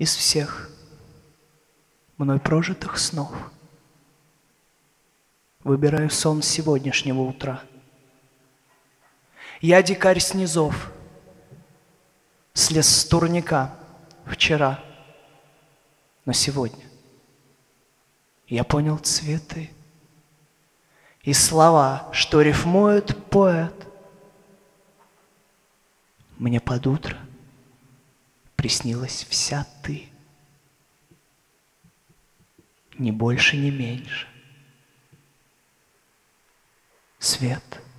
из всех мной прожитых снов выбираю сон сегодняшнего утра. Я дикарь с низов, слез с турника вчера, но сегодня я понял цветы и слова, что рифмует поэт. Мне под утро приснилась вся ты, ни больше, ни меньше. Свет